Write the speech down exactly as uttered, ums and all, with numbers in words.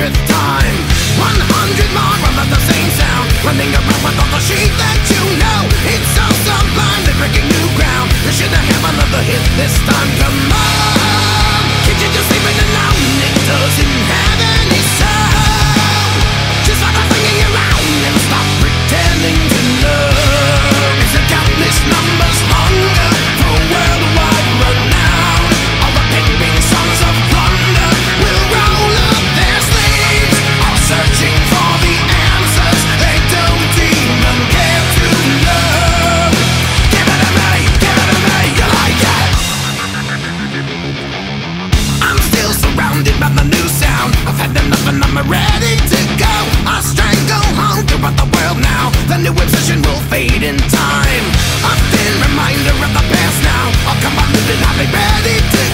hundredth time. One hundred more of the same sound, running around with all the sheep that you know. It's so sublime, they're breaking new ground. They should have another hit this time. Come on, can't you just leave it alone? It doesn't have any sound. Just start flinging around and stop pretending to know. It's a countless numbers longer for worldwide renown. All the piping sons of plunder will roll up their sleeves, all searching for the answers they don't even care to know. Give it to me, give it to me, you like it. I'm still surrounded by the new sound. I've had enough and I'm ready to go. I strangle home throughout the world now. The new obsession will fade in time. A thin reminder of the past now. I'll come on living, I'll be ready to